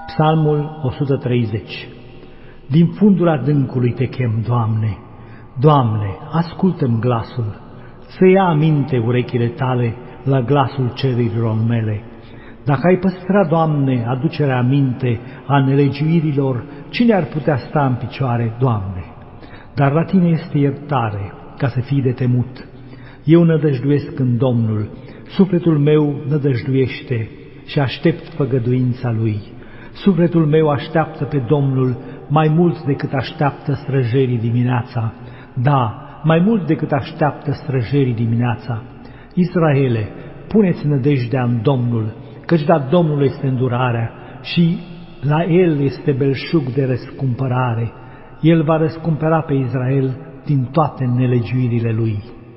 Psalmul 130. Din fundul adâncului te chem, Doamne. Doamne, ascultă-mi glasul, să ia aminte urechile tale la glasul cererilor mele. Dacă ai păstra, Doamne, aducerea aminte a nelegiuirilor, cine ar putea sta în picioare, Doamne? Dar la Tine este iertare, ca să fii de temut. Eu nădăjduiesc în Domnul, sufletul meu nădăjduiește și aștept făgăduința Lui. Sufletul meu așteaptă pe Domnul mai mult decât așteaptă străjerii dimineața. Da, mai mult decât așteaptă străjerii dimineața. Israele, puneți nădejdea în Domnul, căci da Domnul este îndurarea și la El este belșug de răscumpărare. El va răscumpăra pe Israel din toate nelegiuirile lui.